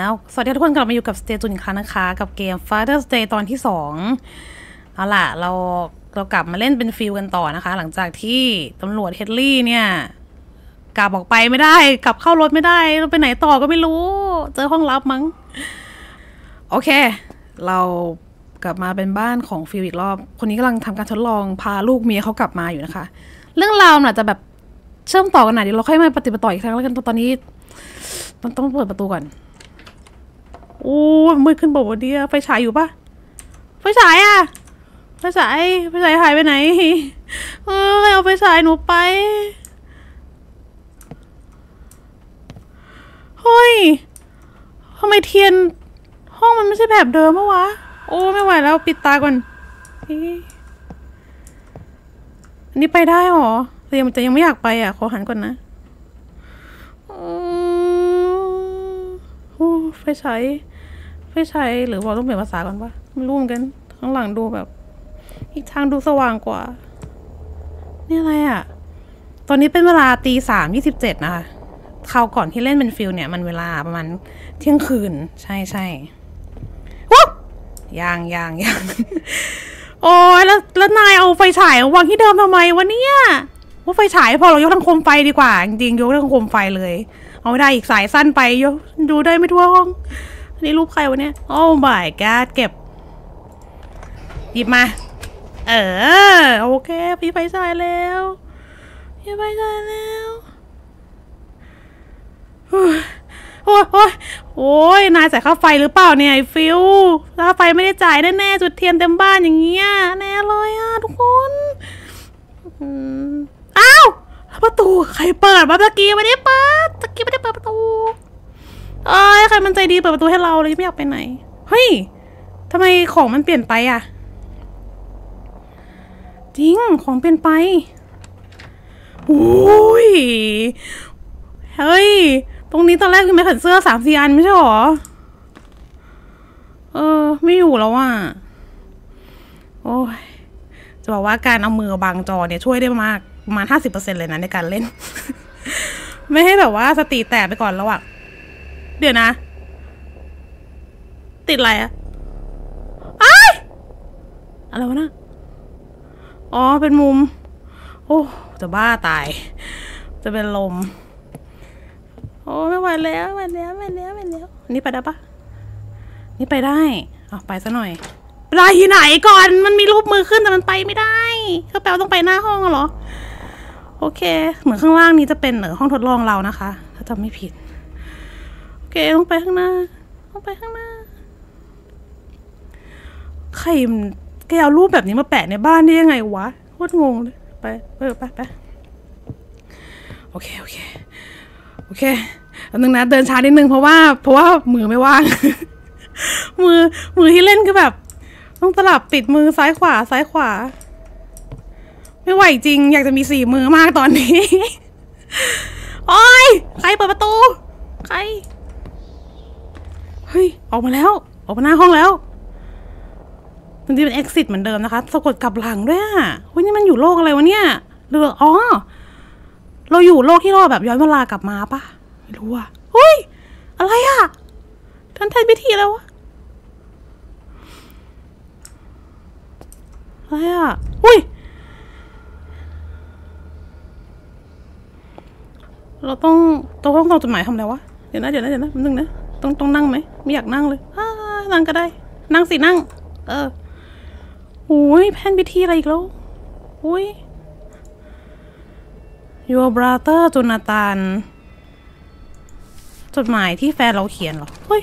สวัสดีทุกคนกลับมาอยู่กับสเตจุนอีกครั้งนะคะกับเกม Father's Day ตอนที่2เอาล่ะเรากลับมาเล่นเป็นฟิลกันต่อนะคะหลังจากที่ตำรวจเฮดลี่เนี่ยกลับออกไปไม่ได้กลับเข้ารถไม่ได้เราไปไหนต่อก็ไม่รู้เจอห้องลับมั้งโอเคเรากลับมาเป็นบ้านของฟิลอีกรอบคนนี้กำลังทำการทดลองพาลูกเมียเขากลับมาอยู่นะคะเรื่องราวอาจจะแบบเชื่อมต่อกันหน่อยเดี๋ยวเราค่อยมาปฏิบัติต่ออีกครั้งแล้วกันตอนนี้ต้องเปิดประตูก่อนโอ้มืดขึ้นบอกว่าเดียไฟฉายอยู่ปะไฟฉายอะไฟฉายหายไปไหนเอาไฟฉายหนูไปเฮ้ยทำไมเทียนห้องมันไม่ใช่แบบเดิมปะวะโอ้ไม่ไหวแล้วปิดตาก่อนอันนี้ไปได้หรอแต่ยังไม่อยากไปอ่ะขอหันก่อนนะไฟฉายหรือว่าต้องเปลี่ยนภาษาก่อนปะไม่รู้เหมือนกันข้างหลังดูแบบอีกทางดูสว่างกว่านี่อะไรอ่ะตอนนี้เป็นเวลา3:27นะคะคราวก่อนที่เล่นเป็นฟิลเนี่ยมันเวลาประมาณเที่ยงคืนใช่ว้าวยังโอ้ยแล้วนายเอาไฟฉายวางที่เดิมทำไมวะเนี่ยว่าไฟฉายพอเรายกทางโคมไฟดีกว่าจริงๆยกทางโคมไฟเลยเอาไม่ได้อีกสายสั้นไปยกดูได้ไม่ทั่วห้องอันนี้รูปใครวะเนี่ยโอ้ my god เก็บหยิบมาโอเคพี่ไฟฉายแล้วโอ้ยนายจ่ายค่าไฟหรือเปล่าเนี่ยไอ้ฟิวค่าไฟไม่ได้จ่ายแน่ๆจุดเทียนเต็มบ้านอย่างเงี้ยแน่เลยอ่ะทุกคนอ้าวประตูใครเปิดมาตะกี้ไม่ได้เปิดประตูใครมันใจดีเปิดประตูให้เราเลยไม่อยากไปไหนเฮ้ยทำไมของมันเปลี่ยนไปอ่ะจริงของเปลี่ยนไปโอ้ยเฮ้ยตรงนี้ตอนแรกคือไม่ขันเสื้อ3-4 อันไม่ใช่หรอไม่อยู่แล้วอ่ะโอ้ยจะบอกว่าการเอามือบังจอเนี่ยช่วยได้มากประมาณ 50% เลยนะในการเล่น ไม่ให้แบบว่าสติแตกไปก่อนแล้วอ่ะเดี๋ยวนะติดอะไรอ่ะอะไรวะนะอ๋อเป็นมุมโอ้จะบ้าตายจะเป็นลมโอ้ไม่ไหวแล้วนี่ไปได้ปะนี่ไปได้ไปซะหน่อยไปที่ไหนก่อนมันมีรูปมือขึ้นแต่มันไปไม่ได้ก็แปลว่าต้องไปหน้าห้องเหรอโอเคเหมือนข้างล่างนี้จะเป็นห้องทดลองเรานะคะถ้าจำไม่ผิดโอเคต้องไปข้างหน้าใครแกเอารูปแบบนี้มาแปะในบ้านได้ยังไงวะโคตรงงเลยไปโอเคอันนึงนะเดินช้านิดนึงเพราะว่ามือไม่ว่าง มือที่เล่นคือแบบต้องสลับติดมือซ้ายขวาไม่ไหวจริงอยากจะมี4 มือมากตอนนี้ โอ้ยใครเปิดประตูใครเฮ้ยออกมาหน้าห้องแล้วมันจะเป็น exit เหมือนเดิมนะคะสะกดกลับหลังด้วยอ่ะเฮ้ยนี่มันอยู่โลกอะไรวะเนี่ยหรือเราอยู่โลกที่เราแบบย้อนเวลากลับมาปะไม่รู้อ่ะเฮ้ยอะไรอ่ะท่านแทนพิธีแล้ววะอะไรอ่ะอุ้ยเราต้องส่งจดหมายทำอะไรวะเดี๋ยวนะมันนึงนะต้องนั่งไหมไม่อยากนั่งเลยนั่งก็ได้นั่งสินั่งโอ้ยแพนพิธีอะไรอีกแล้วโอ้ย Your brother โจนาธานจดหมายที่แฟนเราเขียนเหรอเฮ้ย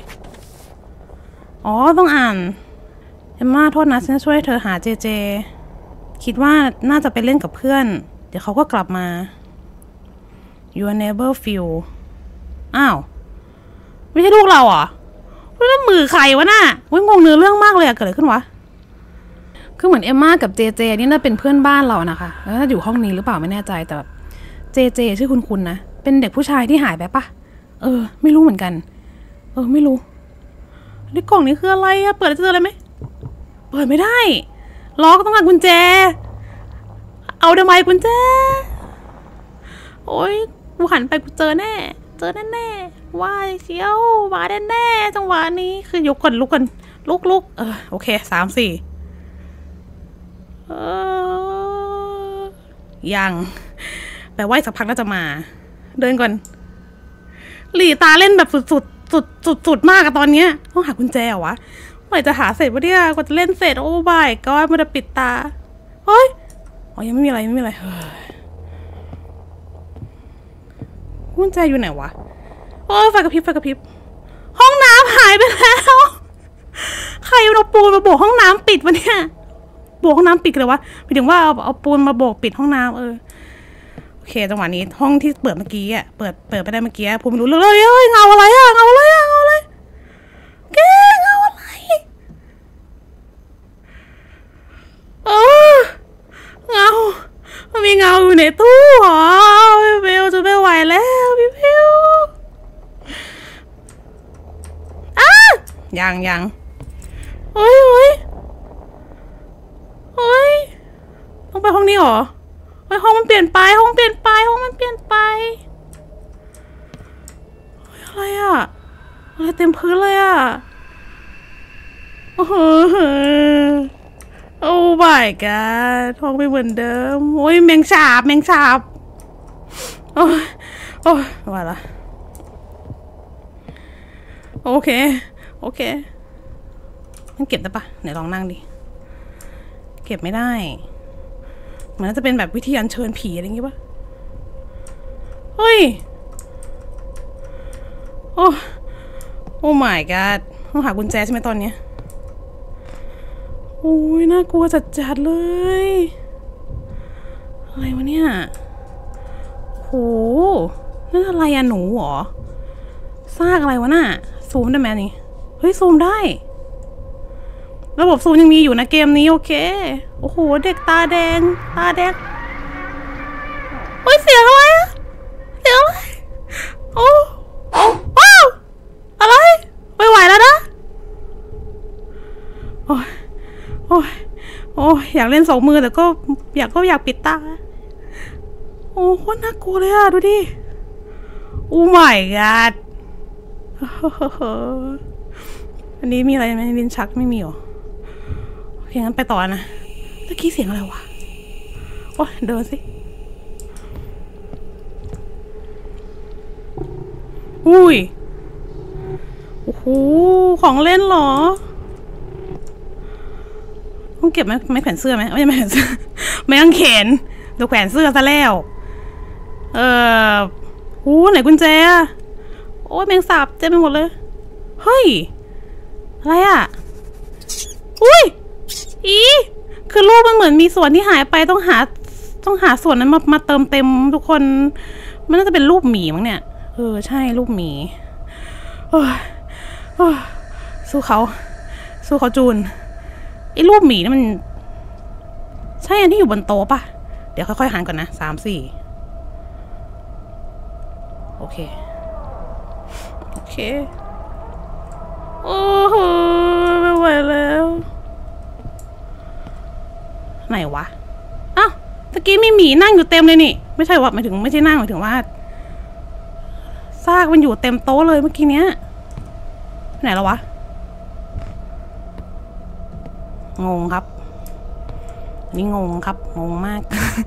ต้องอ่านเอมม่าโทษนะฉันช่วยเธอหาเจคิดว่าน่าจะไปเล่นกับเพื่อนเดี๋ยวเขาก็กลับมา Your neighbor Phil อ้าวไม่ใช่ลูกเราเหรอแล้วมือใครวะน่ะงงเนื้อเรื่องมากเลยเกิดอะไรขึ้นวะคือเหมือนเอมม่ากับเจนี่น่าเป็นเพื่อนบ้านเรานะคะแล้วน่าอยู่ห้องนี้หรือเปล่าไม่แน่ใจแต่แบบเจชื่อคุณนะเป็นเด็กผู้ชายที่หายไปปะไม่รู้เหมือนกันไม่รู้นี่กล่องนี้คืออะไรอะเปิดจะเจออะไรไหมเปิดไม่ได้ล็อกต้องการกุญแจเอาทำไมกุญแจโอ้ยกูหันไปกูเจอแน่ว่าเชียวมาแน่ๆจังหวะนี้คือยกก่อนลุกก่อนลุกโอเค3 4ยังแปลว่าสักพักน่าจะมาเดินก่อนหลีตาเล่นแบบสุดมากอะตอนเนี้ยต้องหากุญแจเหรอวะเมื่อไหร่จะหาเสร็จวะเนี่ยกว่าจะเล่นเสร็จโอ้บายก็มันจะปิดตาเฮ้ยอ๋อยังไม่มีอะไรกุญแจอยู่ไหนวะโอ้ยไฟกระพริบห้องน้ำหายไปแล้วใครเอาปูนมาโบกห้องน้ำปิดวะเนี่ยโบกห้องน้ำปิดเลยวะหมายถึงว่าเอาปูนมาโบกปิดห้องน้ำโอเคจังหวะนี้ห้องที่เปิดเมื่อกี้อ่ะเปิดไปได้เมื่อกี้ผมไม่รู้เลยเงาอะไรอ่ะเงาอะไรแกเงาอะไรเงามันมีเงาอยู่ในตู้หรอพี่เบลจะไม่ไหวแล้วพี่เบลยังเฮ้ยต้องไปห้องนี้หรอห้องมันเปลี่ยนไปอะไรอ่ะอะไรเต็มพื้นเลยอ่ะโอ้ my god ห้องไม่เหมือนเดิมโอ้ยแมงสาบโอ้ยว่าละโอเคมันเก็บได้ปะไหนลองนั่งดิเก็บไม่ได้มันน่าจะเป็นแบบวิธีอัญเชิญผีอะไรอย่างงี้ปะเฮ้ยโอ้ my god ต้องหากุญแจใช่ไหมตอนนี้โอ้ยน่ากลัวจัดเลยอะไรวะเนี่ยโหนั่นอะไรอะหนูหรอซากอะไรวะน่ะซูมได้ไหมนี่เฮ้ยซูมได้ระบบซูมยังมีอยู่นะเกมนี้โอเคโอ้โหเด็กตาแดงเฮ้ยเสียงอะไรอะโอ้ว้าวอะไรไม่ไหวแล้วนะโอ้ยอยากเล่น2 มือแต่ก็อยากปิดตาโอ้โคตรน่ากลัวเลยอะดูดิโอ้ my god อันนี้มีอะไรไหมลิ้นชักไม่มีหรอโอเคงั้นไปต่อนะตะกี้เสียงอะไรวะโอ้ยเดินสิอุ้ยโอ้โหของเล่นเหรอต้องเก็บไหมแขวนเสื้อไหมไม่แขวนเสื้อไม่ต้องเข็นเดี๋ยวแขวนเสื้อซะแล้วไหนกุญแจโอ้ยแมงสาบเต็มไปหมดเลยเฮ้ยอะไรอ่ะอุ้ยคือรูปมันเหมือนมีส่วนที่หายไปต้องหาส่วนนั้นมาเติมเต็มทุกคนมันน่าจะเป็นรูปหมีมั้งเนี่ยใช่รูปหมีสู้เขาจูนไอ้รูปหมีนี่มันใช่อันที่อยู่บนโต๊ะปะเดี๋ยวค่อยๆหันก่อนนะ3 4โอเคโอ้โหไม่ไหวแล้วไหนวะอ้าวตะกี้มีหมีนั่งอยู่เต็มเลยนี่ไม่ใช่ว่าไม่ใช่นั่งหมายถึงว่าซากมันอยู่เต็มโต๊ะเลยเมื่อกี้เนี้ยไหนแล้ววะงงครับนี่งงครับงงมาก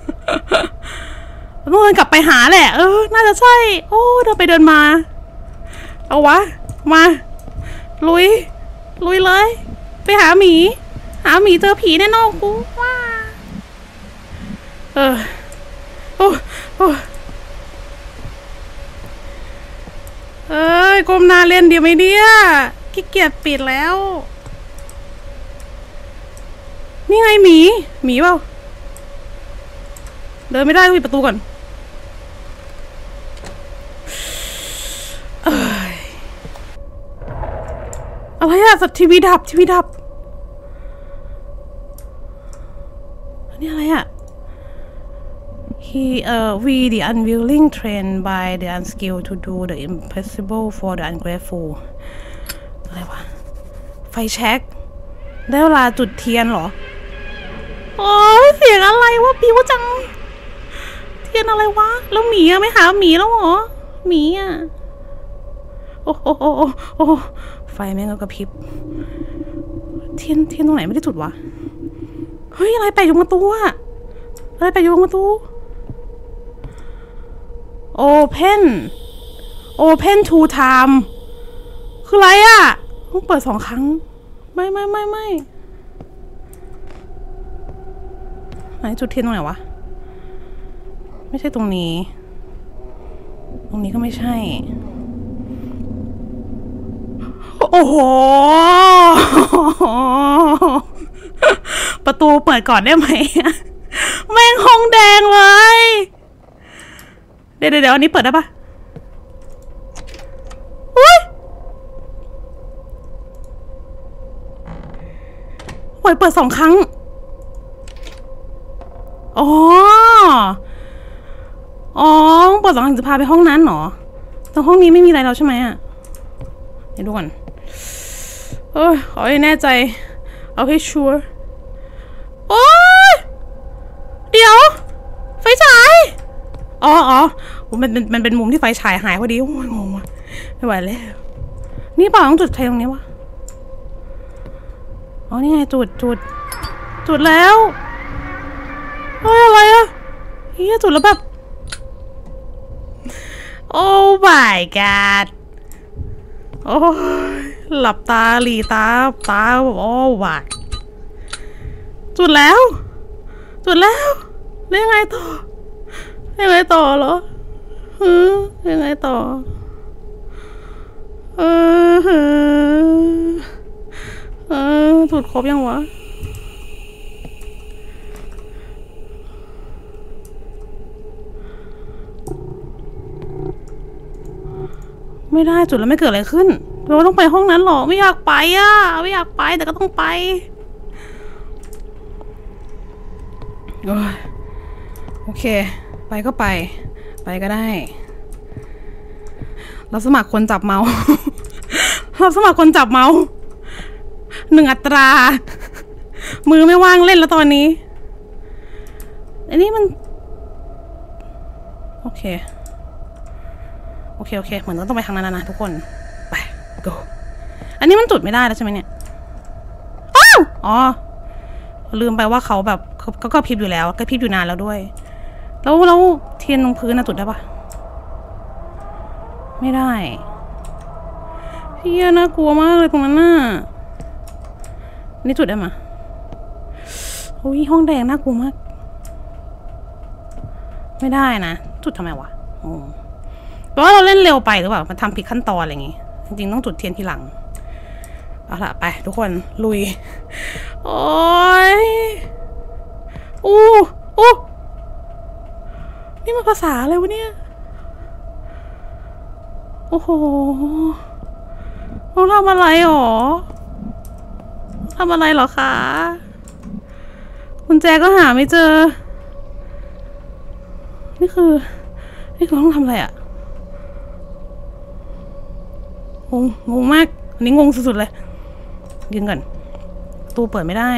ต้องเดินกลับไปหาแหละน่าจะใช่โอ้เดินไปเดินมาเอาวะมาลุยเลยไปหาหมีเจอผีแน่นอนกูว่าก้มหน้าเล่นเดี๋ยวไหมเนี่ยขี้เกียจปิดแล้วนี่ไงหมีเปล่าเดินไม่ได้ต้องปิดประตูก่อนอะไรอะสัตว์ทีวีดับนี่อะไรอะ we the unwilling trained by the unskilled to do the impossible for the ungrateful อะไรวะไฟแช็กได้เวลาจุดเทียนเหรอโอ้ยเสียงอะไรวะผิวจังเทียนอะไรวะแล้วหมีอะไม่หาหมีแล้วเหรอหมีอะโอ้โหโอ้ไฟแม่งก็กระพริบเทียนตรงไหนไม่ได้จุดวะเฮ้ยอะไรแปะอยู่บนตู้อะอะไรแปะอยู่บนตู้ Open to time คืออะไรอะต้องเปิด2 ครั้งไม่ไหนจุดเทียนตรงไหนวะไม่ใช่ตรงนี้ก็ไม่ใช่โอ้โหประตูเปิดก่อนได้ไหมแม่งห้องแดงเลยเดี๋ยวอันนี้เปิดได้ปะอุ้ยเปิด2 ครั้งอ๋อเปิด2 ครั้งจะพาไปห้องนั้นเหรอตรงห้องนี้ไม่มีอะไรแล้วใช่ไหมอ่ะเดี๋ยวดูก่อนขอให้แน่ใจเอาให้ชัวร์โอ้ยเดี๋ยวไฟฉายอ๋อมันเป็นมุมที่ไฟฉายหายพอดีโอ้ยงงว่ะไม่ไหวแล้วนี่เปล่าต้องจุดไฟตรงนี้วะอ๋อนี่ไงจุดแล้วเฮ้ยอะไรอะเฮียจุดแล้วแบบโอ้ my god โอ้ยหลับตาหลีตาแบบโอ้วายจุดแล้วแล้วยังไงต่อเหรอยังไงต่อจุดครบยังวะไม่ได้จุดแล้วไม่เกิดอะไรขึ้นเราต้องไปห้องนั้นหรอไม่อยากไปแต่ก็ต้องไปโอเคไปก็ไปก็ได้รับสมัครคนจับเมาส์ รับสมัครคนจับเมาส์1 อัตรา มือไม่ว่างเล่นแล้วตอนนี้อันนี้มันโอเคเหมือนต้องไปทางนั้นนะทุกคนไป go อันนี้มันจุดไม่ได้แล้วใช่ไหมเนี่ยอ๋อลืมไปว่าเขาแบบก็พริบอยู่แล้วก็พริบอยู่นานแล้วด้วยแล้วเทียนตรงพื้นนะจุดได้ปะไม่ได้เฮียน่ากลัวมากเลยตรงนั้นน่ะนี่จุดได้ไหมโอ้ยห้องแดงน่ากลัวมากไม่ได้นะจุดทำไมวะเพราะว่าเราเล่นเร็วไปหรือเปล่ามันทำผิดขั้นตอนอะไรอย่างงี้จริงๆต้องจุดเทียนทีหลังเอาล่ะไปทุกคนลุยโอ้ยนี่มันภาษาอะไรวะเนี่ยโอ้โหเราทำอะไรหรอคะกุญแจก็หาไม่เจอนี่คือเราต้องทำอะไรอะงงมากอันนี้งงสุดๆเลยยืนก่อนประตูเปิดไม่ได้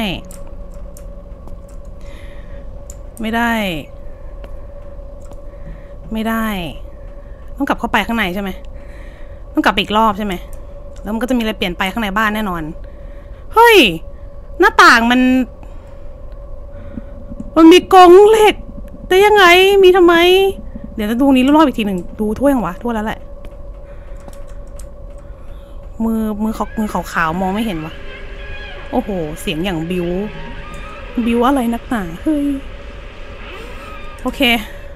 ต้องกลับเข้าไปข้างในใช่ไหมต้องกลับอีกรอบใช่ไหมแล้วมันก็จะมีอะไรเปลี่ยนไปข้างในบ้านแน่นอนเฮ้ยหน้าต่างมันมีกรงเหล็กได้ยังไงมีทำไมเดี๋ยวจะดูนี้รอบอีกทีหนึ่งดูทั่วยังวะทั่วแล้วแหละมือขาวๆมองไม่เห็นวะโอ้โหเสียงอย่างบิวอะไรนักหนาเฮ้ยโอเค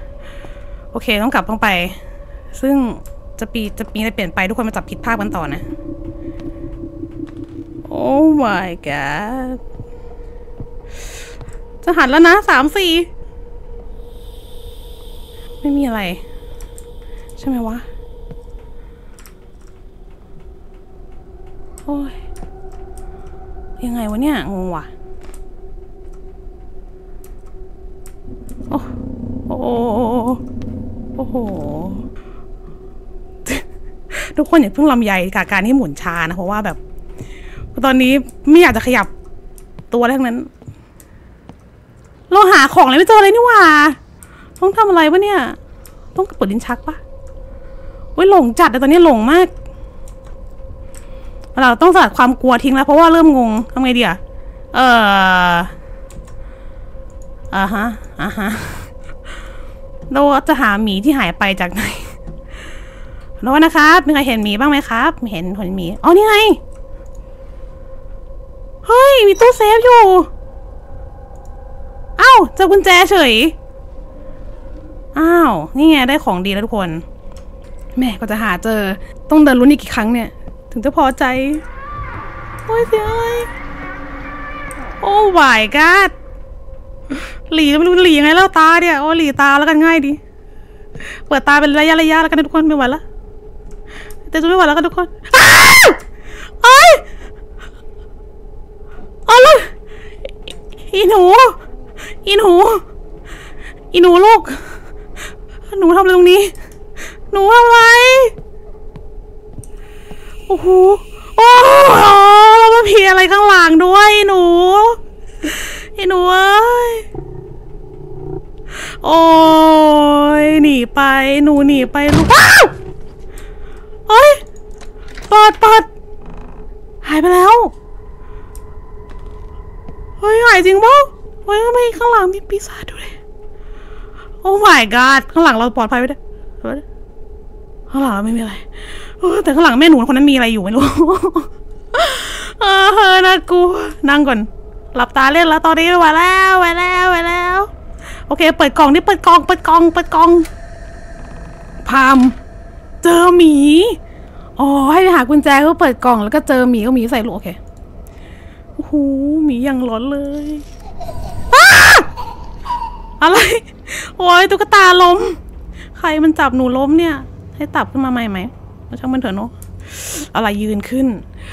ต้องไปซึ่งจะมีอะไรเปลี่ยนไปทุกคนมาจับผิดภาพกันต่อนะโอ้ my god จะหันแล้วนะ3-4ไม่มีอะไรใช่ไหมวะโอ้ยยังไงวะเนี่ยงงว่ะโอ้โหทุกคนอย่าเพิ่งลำใหญ่กับการที่หมุนช้านะเพราะว่าแบบตอนนี้ไม่อยากจะขยับตัวทั้งนั้นเราหาของอะไรไม่เจอเลยนี่หว่าต้องทำอะไรวะเนี่ยต้องเปิดลิ้นชักปะเว้ยหลงจัดแต่ตอนนี้หลงมากเราต้องสลัดความกลัวทิ้งแล้วเพราะว่าเริ่มงงทำไงดีเราจะหาหมีที่หายไปจากไหนแล้วนะครับมีใครเห็นหมีบ้างไหมครับไม่เห็นหมีอ๋อนี่ไงเฮ้ยมีตู้เซฟอยู่อ้าวเจอกุญแจเฉยอ้าวนี่ไงได้ของดีแล้วทุกคนแม่ก็จะหาเจอต้องเดินลุ้นอีกกี่ครั้งเนี่ยถึงจะพอใจโอ้ยเสียอะไรโอ้วายกัดหลีไม่รู้หลียังไงแล้วตาเนี่ยโอ้หลีตาแล้วกันง่ายดีเปิดตาเป็นระยะแล้วกันทุกคนไม่ไหวแล้วแต่จะไม่ไหวแล้วกันทุกคนเอ้ยเอาเลยอีหนูลูกหนูทำอะไรตรงนี้หนูทำอะไรโอ้โหแล้วมันมีอะไรข้างหลังด้วยหนูเอ้ยโอ้ยหนีไปหนูหนีไปลูกเฮ้ยเปิดหายไปแล้วเฮ้ยหายจริงป่ะเฮ้ยทำไมข้างหลังมีปีศาจด้วยโอ้ my god ข้างหลังเราปลอดภัยไหมเนี่ยข้างหลังเราไม่มีอะไรแต่ข้างหลังแม่หนูคนนั้นมีอะไรอยู่ไม่รู้น่ากลัวนั่งก่อนหลับตาเล่นแล้วตอนนี้ไม่ไหวแล้วโอเคเปิดกล่องนี่เปิดกล่องพามเจอหมีอ๋อให้ไปหากุญแจเขาเปิดกล่องแล้วก็เจอหมีก็หมีใส่ลูกโอเคโอ้โหหมียังร้อนเลยอะไรโอ้ยตุ๊กตาล้มใครมันจับหนูล้มเนี่ยให้ตับขึ้นมาใหม่ไหมช่างมันเถอะเนาะอะไรยืนขึ้น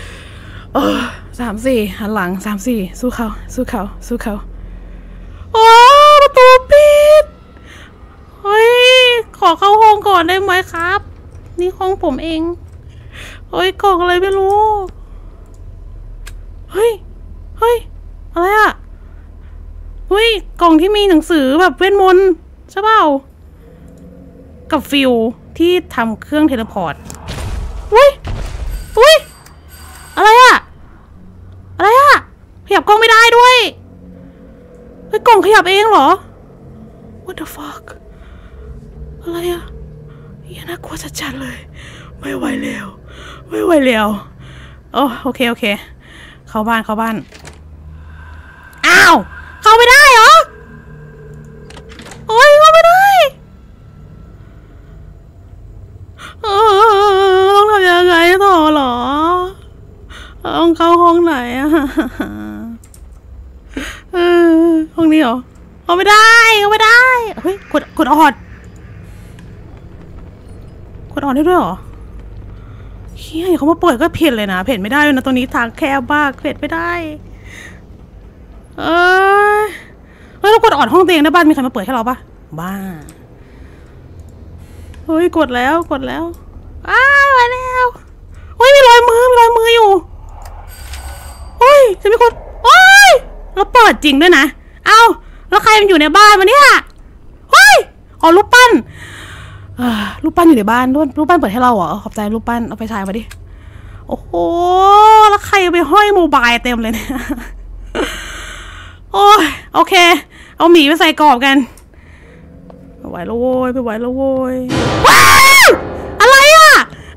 3-4หันหลัง3-4สู้เขาโอ้ประตูปิดเฮ้ยขอเข้าห้องก่อนได้ไหมครับนี่ห้องผมเองเฮ้ยกล่องอะไรไม่รู้เฮ้ยอะไรอะเฮ้ยกล่องที่มีหนังสือแบบเวทมนต์ใช่เปล่ากับฟิลที่ทำเครื่องเทเลพอร์ตอุ้ยอะไรอะขยับกล้องไม่ได้ด้วยเฮ้ยกล่องขยับเองเหรอ What the fuck อะไรอะอย่าน่ากลัวจัดๆเลยไม่ไหวแล้วโอเคเข้าบ้านอ้าวเข้าไม่ได้เหรอโอ้ยเข้าไม่ได้ต้องทำยังไงต่อหรอต้องเข้าห้องไหนอะห้องนี้เหรอเข้าไม่ได้เฮ้ยกดออดได้ด้วยเหรอเฮียเขามาเปิดก็เพ่นเลยนะเพ่นไม่ได้เลยนะตรงนี้ทางแคบมากเพ่นไม่ได้เรากดออดห้องเตียงได้บ้านมีใครมาเปิดให้เราปะบ้าเฮ้ยกดแล้วมาแล้วเฮ้ยมีรอยมืออยู่เฮ้ยจะมีคนแล้วเปิดจริงด้วยนะเอ้าแล้วใครมันอยู่ในบ้านมาเนี่ยเฮ้ยรูปปั้นอยู่ในบ้านรูปปั้นเปิดให้เราเหรอขอบใจรูปปั้นเอาไปฉายมาดิโอ้โหแล้วใครไปห้อยโมบายเต็มเลยเนี่ยโอ้ยโอเคเอาหมีไปใส่กรอบกันไม่ไหวแล้วโว้ยว้าวอะไรอะ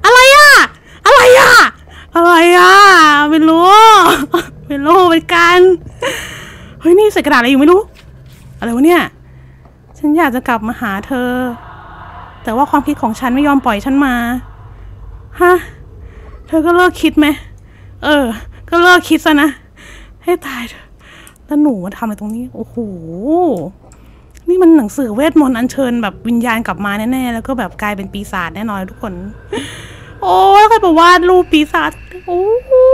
ไม่รู้เหมือนกันเฮ้ยนี่ใส่กระดาษอะไรอยู่ไม่รู้อะไรวะเนี่ยฉันอยากจะกลับมาหาเธอแต่ว่าความคิดของฉันไม่ยอมปล่อยฉันมาฮะเธอก็เลิกคิดไหมก็เลิกคิดซะนะให้ตายเถอะแล้วหนูมาทำอะไรตรงนี้โอ้โหนี่มันหนังสือเวทมนต์อัญเชิญแบบวิญญาณกลับมาแน่ๆแล้วก็แบบกลายเป็นปีศาจแน่นอนทุกคนโอ้ยใครบอกวาดรูปปีศาจโอ้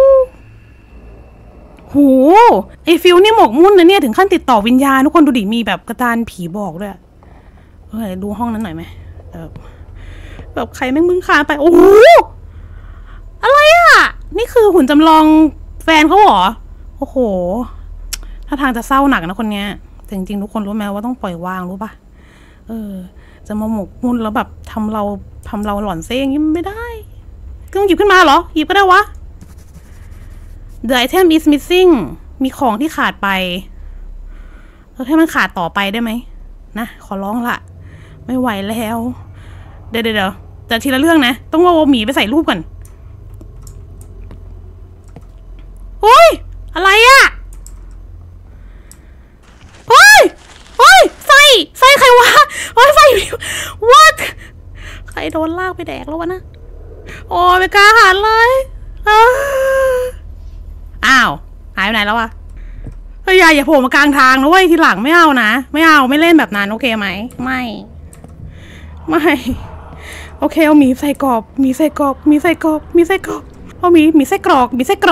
โหไอฟิลนี่หมกมุ่นนะเนี่ยถึงขั้นติดต่อวิญญาณทุกคนดูดิมีแบบกระดานผีบอกด้วยดูห้องนั้นหน่อยไหมแบบใครแม่งมึงคานไปโอ้โหอะไรอ่ะนี่คือหุ่นจำลองแฟนเขาเหรอโอ้โหถ้าทางจะเศร้าหนักนะคนเนี้ยแต่จริงๆทุกคนรู้ไหมว่าต้องปล่อยวางรู้ป่ะจะมาหมกมุ่นแล้วแบบทำเราหลอนเซ่งยิ่งไม่ได้ต้องหยิบขึ้นมาเหรอหยิบก็ได้วะ The item is missing มีของที่ขาดไปเราให้มันขาดต่อไปได้ไหมนะขอร้องละไม่ไหวแล้วเดี๋ยวแต่ทีละเรื่องนะต้องว่าหมีไปใส่รูปก่อนโอ้ยอะไรอะโอ้ยไฟใครวะโอ้ยไฟ what ใครโดนลากไปแดกแล้ววะนะโอ้ไม่กล้าหันเลยอ้าวหายไปไหนแล้ววะอย่าโผล่มากลางทางนะเว้ยทีหลังไม่เอานะไม่เล่นแบบนั้นโอเคไหมไม่โอเคเอาหมีใส่กรอบเอาหมีใส่กรอกใส่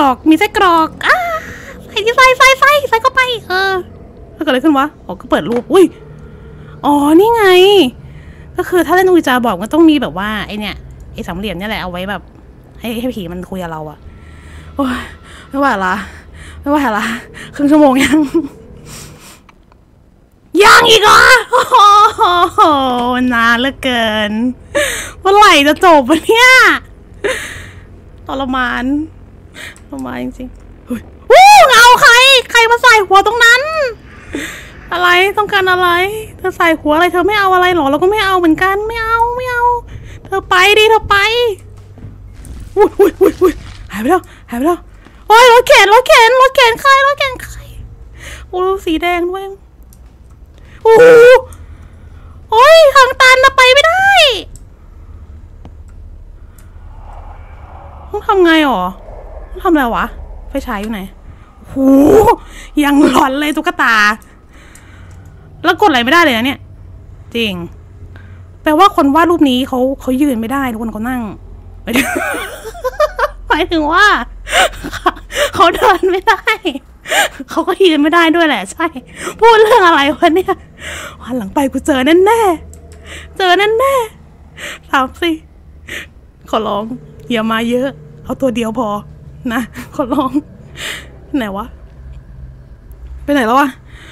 ที่ใส่เข้าไปแล้วเกิดอะไรขึ้นวะก็เปิดรูปอุ้ยอ๋อนี่ไงก็คือถ้าเล่นอุจาบอกมันต้องมีแบบว่าไอเนี่ยไอสามเหลี่ยมเนี่ยแหละเอาไว้แบบให้ผีมันคุยกับเราอะโอ้ยไม่ไหวละครึ่งชั่วโมงยังอีกเหรอโอ้โหนานเหลือเกินเมื่อไหร่จะจบวะเนี่ยทรมานจริงๆเอาใครมาใส่หัวตรงนั้นอะไรต้องการอะไรเธอใส่หัวอะไรเธอไม่เอาอะไรหรอเราก็ไม่เอาเหมือนกันไม่เอาเธอไปดิเธอไปอุ้ยหายไปแล้วโอ้ยรถเข็นใครโอ้สีแดงด้วยโอ้ยทางตันไปไม่ได้ต้องทำไงหรอต้องทำอะไรวะไฟฉายอยู่ไหนยังหลอนเลยตุ๊กตาแล้วกดอะไรไม่ได้เลยนะเนี่ยจริงแปลว่าคนวาดรูปนี้เขายืนไม่ได้ทุกคนเขานั่งหมายถึงว่าเขาเดินไม่ได้เขาก็ยืนไม่ได้ด้วยแหละใช่พูดเรื่องอะไรวะเนี่ยวันหลังไปกูเจอแน่3-4ขอร้องอย่ามาเยอะเอาตัวเดียวพอนะขอร้องไหนวะไปไหนแล้ววะ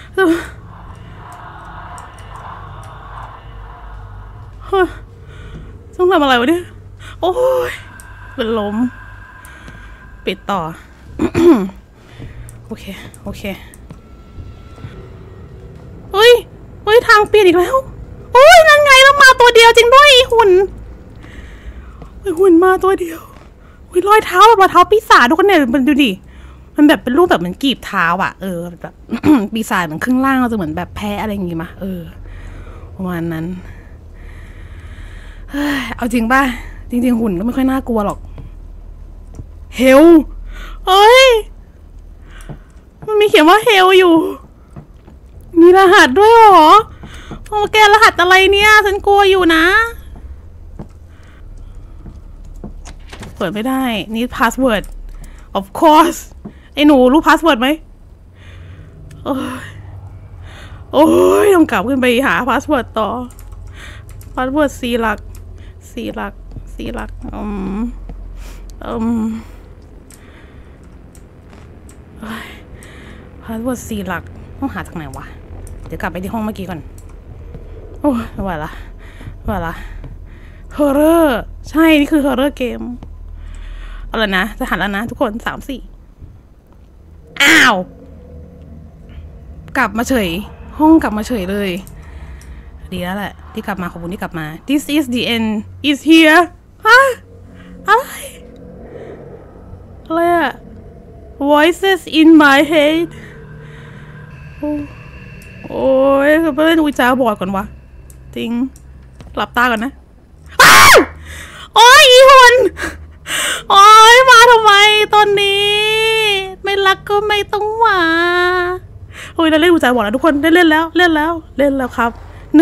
ต้องทำอะไรวะเนี่ยโอ้ยเป็นลมปิดต่อ โอเคเฮ้ยทางเปลี่ยนอีกแล้วโอ้ยนั่นไงแล้วมาตัวเดียวจริงด้วยหุ่นมาตัวเดียวรอยเท้าปีศาจทุกคนเนี่ยมันดูดิมันแบบเป็นรูปแบบเหมือนกีบเท้าอ่ะแบบ ปีศาจเหมือนครึ่งล่างจะเหมือนแบบแพ้อะไรอย่างงี้มาประมาณนั้นเอาจริงป่ะจริงหุ่นก็ไม่ค่อยน่ากลัวหรอกเฮลมันมีเขียนว่าเฮลอยู่มีรหัสด้วยหรอแกรหัสอะไรเนี่ยฉันกลัวอยู่นะเปิดไม่ได้นี่พาสเวิร์ด of course ไอ้หนูรู้พาสเวิร์ดไหมโอ้ยต้องกลับขึ้นไปหาพาสเวิร์ดต่อพาสเวิร์ด4 หลักพาสเวิร์ด4 หลักต้องหาจากไหนวะเดี๋ยวกลับไปที่ห้องเมื่อกี้ก่อนโอ้ยไม่ไหวละฮอร์เรอร์ใช่นี่คือฮอร์เรอร์เกมเอาละนะจะหันแล้วนะทุกคน3-4อ้าวกลับมาเฉยห้องกลับมาเฉยเลยดีแล้วแหละที่กลับมาขอบคุณที่กลับมา This is the end is here อะไรอะ Voices in my head โอ้ยไปเล่นอุจจาบอดก่อนวะจริงหลับตาก่อนนะโอ้ยอีหุ่นโอ้ยมาทำไมตอนนี้ไม่รักก็ไม่ต้องมาโอ้ยเราเล่นอุจจาบอดแล้วทุกคนได้เล่นแล้วครับ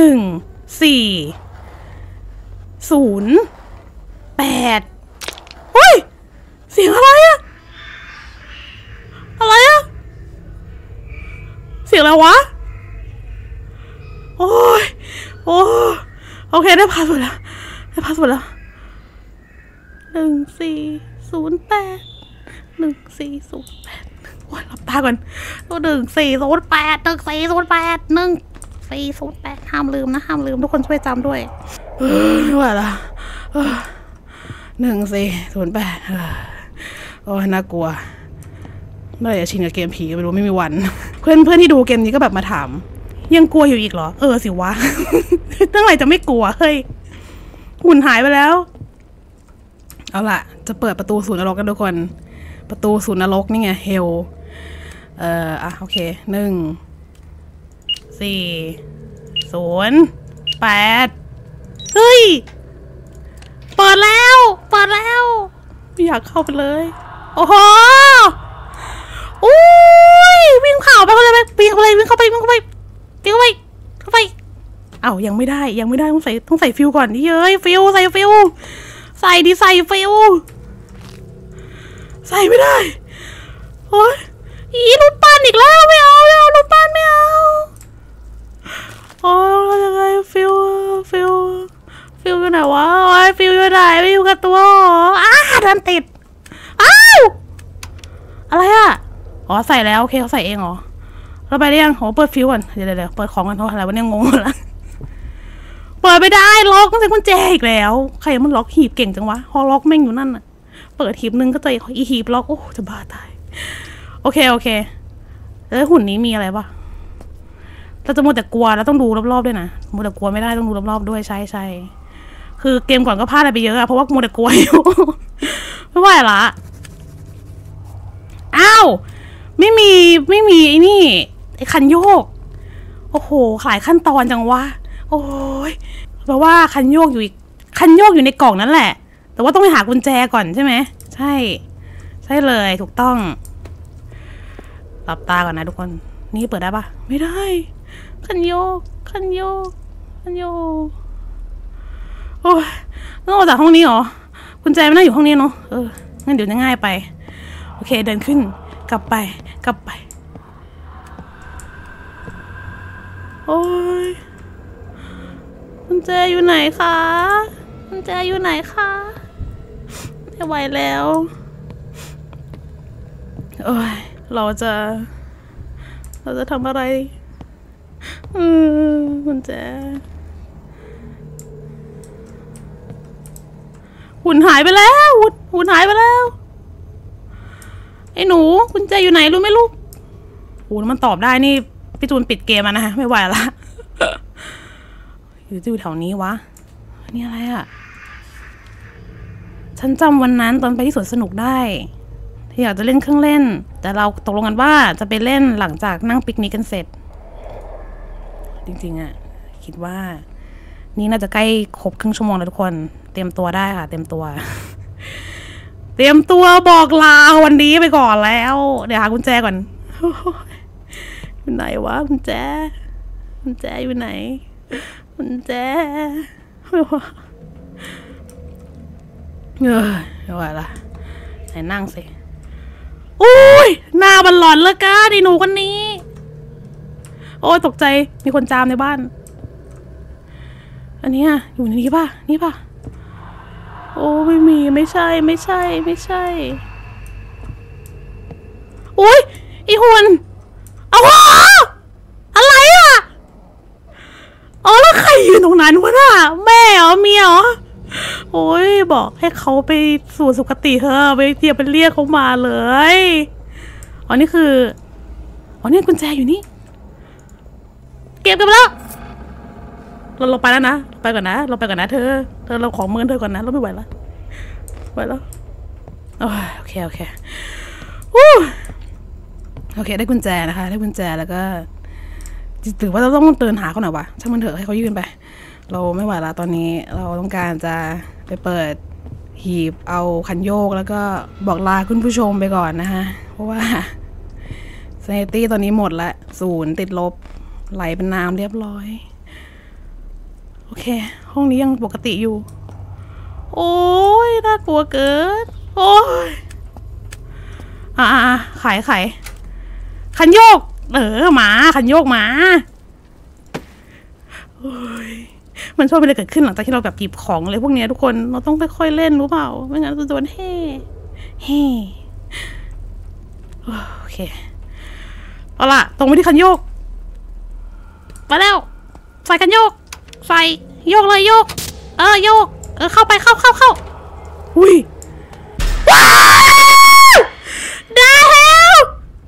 1-4-0-8เฮ้ยเสียงอะไรอะเสียงอะไรวะโอเคได้พาสเวิร์ดแล้ว1408โอ้ยหลับตาก่อน1408ห้ามลืมทุกคนช่วยจำด้วยไม่ไหวละ1408โอ้ยน่ากลัวเมื่อไหร่จะชินกับเกมผีไม่รู้ไม่มีวัน เพื่อนที่ดูเกมนี้ก็แบบมาถามยังกลัวอยู่อีกเหรอสิวะ ตั้งไหร่จะไม่กลัวเฮ้ยหุ่นหายไปแล้วเอาล่ะจะเปิดประตูศูนย์นรกกันทุกคนประตูศูนย์นรกนี่ไงเฮลโอเค1 4 0 8เฮ้ยเปิดแล้วไม่อยากเข้าไปเลยโอ้โหอุ้ยวิ่งเข่าไปเขาเลยวิ่งเข้าไปเอ้ายังไม่ได้ต้องใส่ฟิวก่อนนี่เอ้ยฟิวใส่ฟิวใส่ฟิวใส่ไม่ได้โอ้ยรูปปั้นอีกแล้วไม่เอารูปปั้นไม่เอาโอ้ยยังไงฟิวอยู่ไหนวะโอ้ยฟิวอยู่ไหนไม่อยู่กับตัวดันติดอ้าวอะไรอ๋อใส่แล้วโอเคเขาใส่เองเหรอเราไปได้ยังเปิดฟิวก่อนเดี๋ยวเปิดของกันเท่าไหร่วันนี้งงแล้วเปิดไม่ได้ล็อกต้องใช้กุญแจอีกแล้วใครมันล็อกหีบเก่งจังวะฮอล็อกแม่งอยู่นั่นน่ะเปิดหีบนึงก็เจออีหีบล็อกโอ้จะบ้าตายโอเคแล้วหุ่นนี้มีอะไรปะเราจะมัวแต่กลัวแล้วต้องดูรอบๆด้วยนะมัวแต่กลัวไม่ได้ต้องดูรอบๆด้วยใช่คือเกมก่อนก็พลาดอะไรไปเยอะเพราะว่ามัวแต่กลัวอยู่ไม่ไหวละอ้าวไม่มีไอ้นี่ไอ้คันโยกโอ้โหหลายขั้นตอนจังวะโอ้ยแปลว่าคันโยกอยู่ในกล่องนั่นแหละแต่ว่าต้องไปหากุญแจก่อนใช่ไหมใช่เลยถูกต้องหลับตาก่อนนะทุกคนนี่เปิดได้ปะไม่ได้คันโยกโอ้ยต้องออกจากห้องนี้เหรอกุญแจไม่น่าอยู่ห้องนี้เนาะงั้นเดี๋ยวจะง่ายไปโอเคเดินขึ้นกลับไปโอ้ยกุญแจอยู่ไหนคะไม่ไหวแล้วโอ้ยเราจะทำอะไรกุญแจหุ่นหายไปแล้วไอ้หนูกุญแจอยู่ไหนรู้ไหมลูกมันตอบได้นี่พี่จูนปิดเกมนะฮะไม่ไหวละอยู่แถวนี้วะนี่อะไรฉันจำวันนั้นตอนไปที่สวนสนุกได้ที่อยากจะเล่นเครื่องเล่นแต่เราตกลงกันว่าจะไปเล่นหลังจากนั่งปิกนิกกันเสร็จจริงๆคิดว่านี่น่าจะใกล้ครบครึ่งชั่วโมงแล้วทุกคนเตรียมตัวได้ค่ะเตรียมตัวบอกลาวันนี้ไปก่อนแล้วเดี๋ยวหากุญแจก่อนอยู่ไหนวะกุญแจอยู่ไหนกุญแจไม่ไหวละไหนนั่งสิอุ้ยหน้าบันหลอนเลยก้าดิหนูคนนี้โอ้ยตกใจมีคนจามในบ้านอันนี้อยู่ในนี้ป่ะโอ้ไม่ใช่อุ้ยอีหุ่นเอาอะไรอ๋อแล้วใครยืนตรงนั้นวะน่ะแม่เหรอเมียเหรอโอ้ยบอกให้เขาไปสู่สุคติเถอะไปเรียกเขามาเลยนี่คือนี่กุญแจอยู่นี่เก็บกันไปแล้วเราไปแล้วนะไปก่อนนะเธอเราของเมินเธอก่อนนะเราไม่ไหวแล้วโอเคได้กุญแจนะคะได้กุญแจแล้วก็ถือว่าเราต้องเดินหาเขาหน่อยวะช่างมันเถอะให้เขายืนไปเราไม่ไหวแล้วตอนนี้เราต้องการจะไปเปิดหีบเอาคันโยกแล้วก็บอกลาคุณผู้ชมไปก่อนนะคะเพราะว่าเซนตี้ตอนนี้หมดละ0ติดลบไหลเป็นน้ำเรียบร้อยโอเคห้องนี้ยังปกติอยู่โอ้ยน่ากลัวเกินโอ้ยขายคันโยกหมาคันโยกหมาโอ้ยมันชอบเป็นอะไรเกิดขึ้นหลังจากที่เราแบบหยิบของเลยพวกนี้ทุกคนเราต้องค่อยๆเล่นรู้เปล่าไม่งั้นจะโดนเฮ่โอเคเอาล่ะตรงไปที่คันโยกมาแล้วใส่คันโยกใส่โยกเลยโยกโยกเข้าไปเข้าอุ้ยว้าวได้แล้ว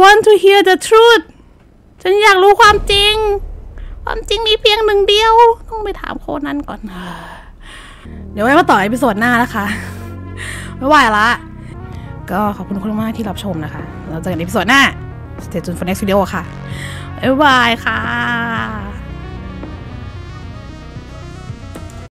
want to hear the truth ฉันอยากรู้ความจริงมีเพียงหนึ่งเดียวต้องไปถามโคนันก่อนเดี๋ยวไว้มาต่อเอพิโซดหน้านะคะไม่ไหวละก็ขอบคุณทุกคนมากที่รับชมนะคะเราเจอกันในเอพิโซดหน้า Stay tuned for next video ค่ะบ๊ายบายค่ะ